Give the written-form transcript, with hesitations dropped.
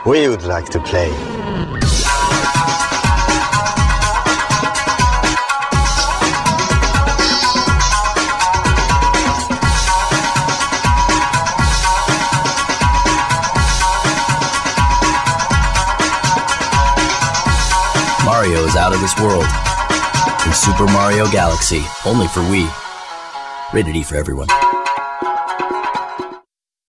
We would like to play. Mario is out of this world. In Super Mario Galaxy, only for Wii. Rated E for everyone.